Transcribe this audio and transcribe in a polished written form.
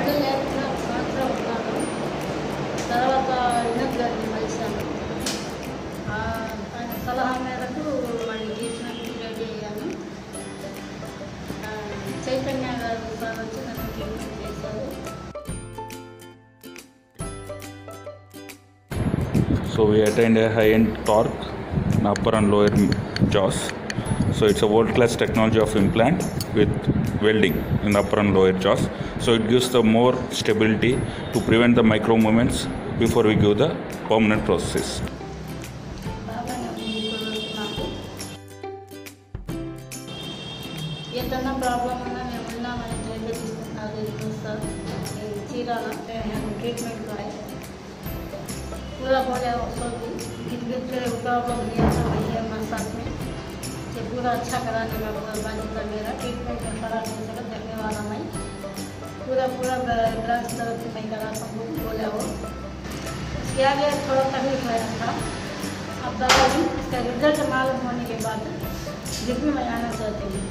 మొదలు లేకుండా సంవత్సరం ఉన్నాను. తర్వాత వినోద్ గారిని కలిశాను. ఆయన సలహా మేరకు మళ్ళీ ట్రీట్మెంట్కి రెడీ అయ్యాను. చైతన్య గారు సార్ వచ్చి నన్ను ట్రీట్మెంట్ చేశారు. So we attained a high-end torque in upper and lower jaws. So it's a world-class technology of implant with welding in upper and lower jaws. So it gives the more stability to prevent the micro movements before we give the permanent process. ఏదన్నా problem ఉన్నా మేము ఉన్నామని తెలియజేస్తున్నారు. Sir Chirala treatment का है, पूरा हो जाए उसको प्रॉब्लम नहीं आता वही है हमारे साथ में। ये पूरा अच्छा कराने का बाध्यता मेरा। ट्रीटमेंट का सारा दूसरा देखने वाला मैं पूरा ब्रांच तरफ से मैं करा सकूँ बोला वो। उसके आगे थोड़ा तकलीफ आया था। अब दवा दी, इसका रिजल्ट मालूम होने के बाद जिसमें मैं आना चाहती हूँ।